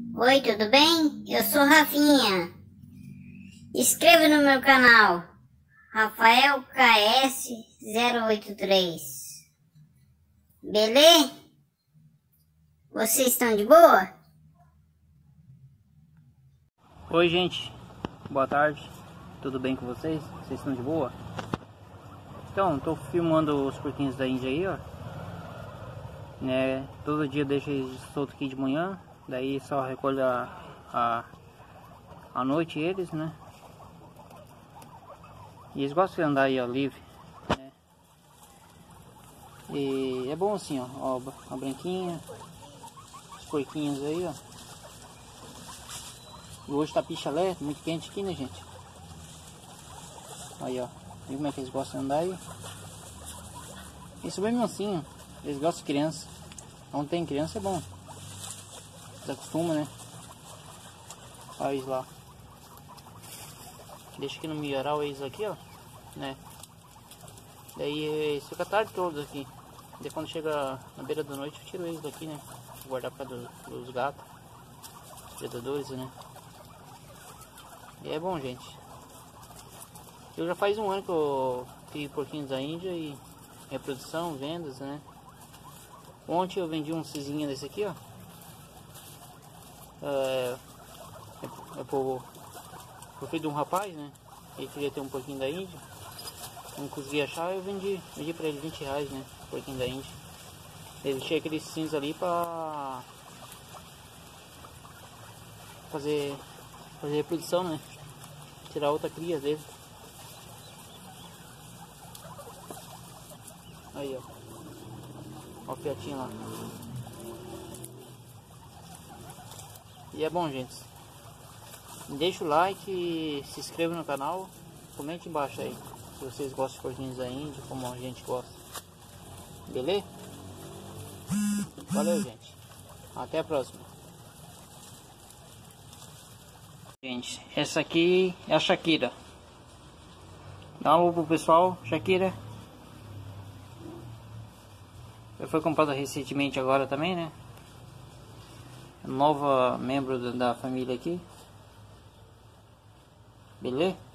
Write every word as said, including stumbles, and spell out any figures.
Oi, tudo bem? Eu sou Rafinha. Inscreva no meu canal Rafael K S zero oito três. Beleza? Vocês estão de boa? Oi, gente. Boa tarde. Tudo bem com vocês? Vocês estão de boa? Então, tô filmando os porquinhos da Índia aí, ó. Né? Todo dia deixo eles soltos aqui de manhã. Daí só recolho a, a, a noite eles, né? E eles gostam de andar aí, ó, livre, né? E é bom assim, ó, ó, a branquinha, os porquinhos aí, ó. E hoje tá pichalé, muito quente aqui, né, gente? Aí, ó, viu como é que eles gostam de andar aí? Eles são bem mansinho, eles gostam de criança. Não tem criança é bom. Desacostuma, né? Olha eles lá. Deixa aqui no milharal eles aqui, ó, né? Daí eles ficam a tarde todos aqui. Daí quando chega na beira da noite eu tiro eles daqui, né? Vou guardar para do, dos gatos, predadores, né? E é bom, gente. Eu já faz um ano que eu crio porquinhos da Índia e reprodução, vendas, né? Ontem eu vendi um cizinho desse aqui, ó. É, é, é por, por filho de um rapaz, né? Ele queria ter um porquinho da Índia. Não consegui achar, eu vendi. Vendi pra ele vinte reais, né? Porquinho da Índia. Ele tinha aqueles cinza ali pra fazer, fazer reprodução, né? Tirar outra cria dele. Aí, ó. Ó o fiatinho lá. E é bom, gente. Deixa o like, se inscreva no canal, comente embaixo aí se vocês gostam de porquinhos da Índia, como a gente gosta. Beleza? Valeu, gente. Até a próxima. Gente, essa aqui é a Shakira. Dá um alô pro pessoal, Shakira. Foi comprada recentemente agora também, né? Nova membro da família aqui. Beleza?